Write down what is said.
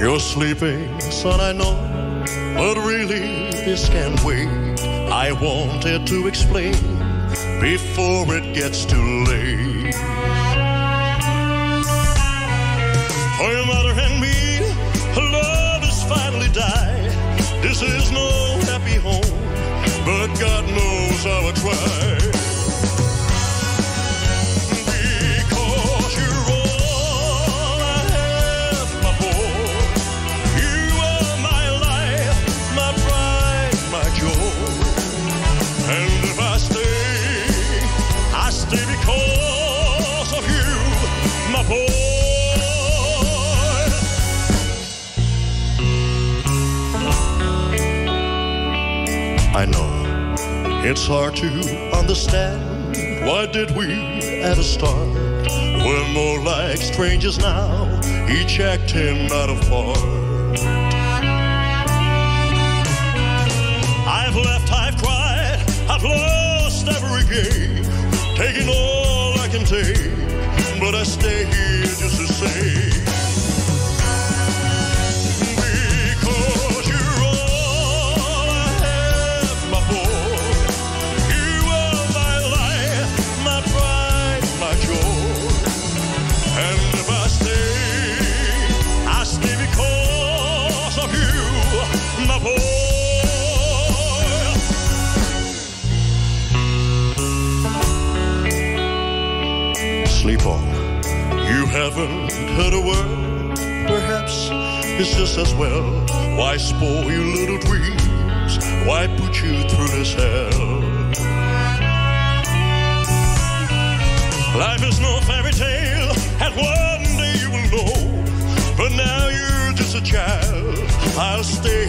You're sleeping, son, I know, but really this can't wait. I wanted to explain before it gets too late. For your mother and me, love has finally died. This is no happy home, but God knows how I tried. Because you're all I have, my boy. You are my life, my pride, my joy. And if I stay because of you, my boy. I know it's hard to understand. Why did we ever start? We're more like strangers now, each acting out of part. I've left, I've cried, I've lost every game, taking all I can take, but I stay here just to say, because you're all I have, my boy. You are my life, my pride, my joy. And if I stay because of you, my boy. Sleep on. You haven't heard a word. Perhaps it's just as well. Why spoil your little dreams? Why put you through this hell? Life is no fairy tale, and one day you will know. But now you're just a child. I'll stay